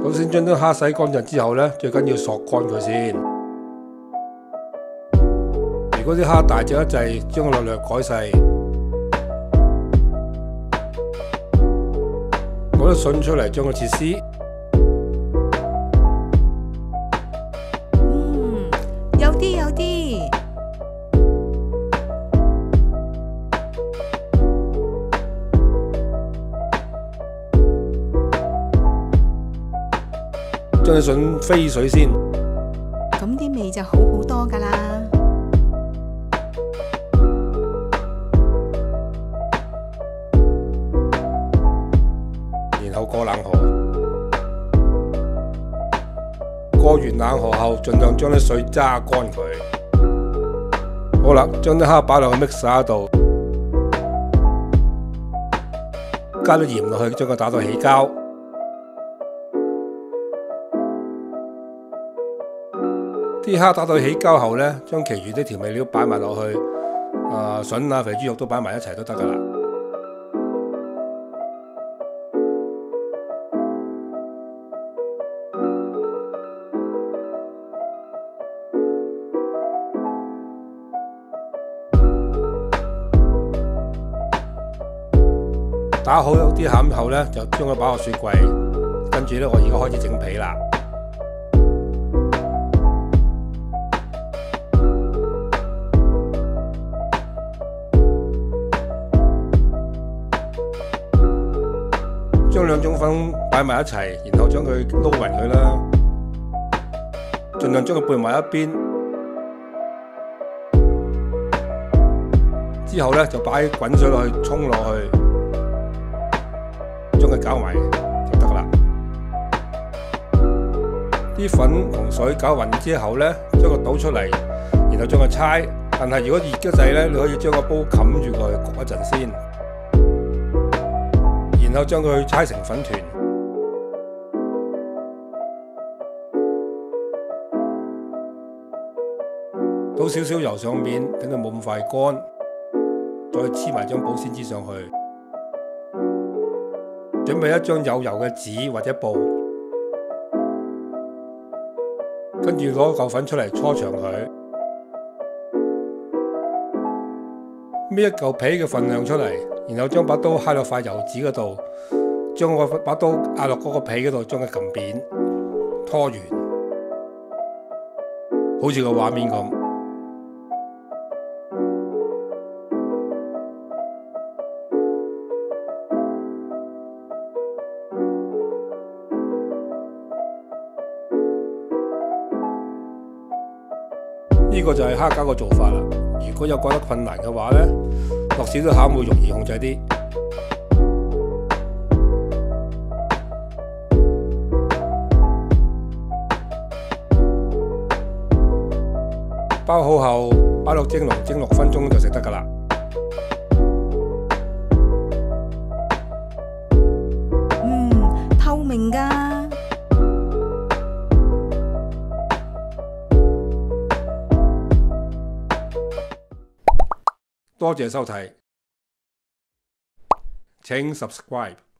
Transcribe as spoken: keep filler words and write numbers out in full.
首先將啲蝦洗乾淨之後呢，最緊要索乾佢先。如果啲蝦大隻一滯，將佢略略改細。攞啲筍出嚟，將佢切絲。 嗯，有啲有啲。 將啲筍飛水先， 咁啲味就好好多㗎啦。 然後過冷河，過完冷河後，盡量將啲水揸乾佢。好啦，將啲蝦擺落去 mixer 度，加咗鹽落去，將佢打到起膠。啲蝦打到起膠後呢，將其餘啲調味料擺埋落去，啊筍啊肥豬肉都擺埋一齊都得㗎啦。打好啲餡後呢，就將佢擺落雪櫃，跟住呢，我而家開始整皮啦。將兩種粉擺埋一齊，然後將佢撈勻佢啦，盡量將佢撥埋一邊。之後呢，就擺滾水落去沖落去，將佢攪埋就得啦。啲粉同水攪勻之後呢，將佢倒出嚟，然後將佢搓。但係如果熱得滯呢，你可以將個煲冚住佢焗一陣先。然後將佢搓成粉團，倒少少油上面，等佢冇咁快乾，再黐埋張保鮮紙上去。準備一張有油嘅紙或者布，跟住攞嚿粉出嚟搓長佢，搣一嚿皮嘅份量出嚟。然後將把刀揩落塊油紙嗰度，將個把刀壓落嗰個皮嗰度，將佢撳扁，拖圓，好似個畫面咁。呢個就係蝦餃嘅做法啦。如果有覺得困難嘅話呢，落少少餡會容易控制啲。包好後，擺落蒸籠蒸六分鐘就食得㗎啦。 嗯，透明㗎。 多謝收睇，請 subscribe。